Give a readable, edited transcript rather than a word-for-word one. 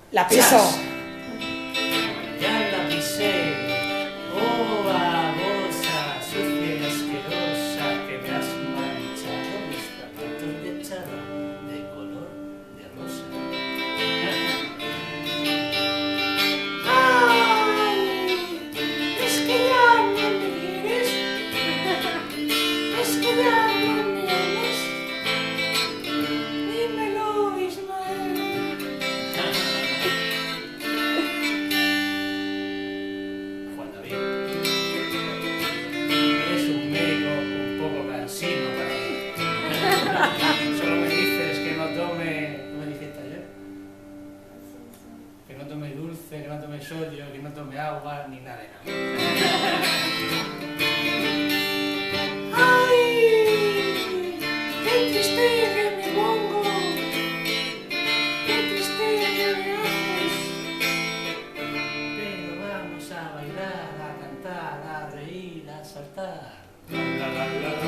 La piso. Ya la pisé. Oh, babosa, sucia y asquerosa, que me has manchado mis zapatos de chada de color de rosa. Ay, es que ya no me quieres, es que ya no me amas. Dímelo, Ismael. Juan David, eres un médico un poco cansino para mí. Solo me dices que no tome... ¿Cómo me dijiste ayer? Que no tome dulce, que no tome sodio, que no tome agua, ni nada de nada. Ay, qué triste que me pongo, qué triste que me haces. Pero vamos a bailar, a cantar, a reír, a saltar. La, la, la, la,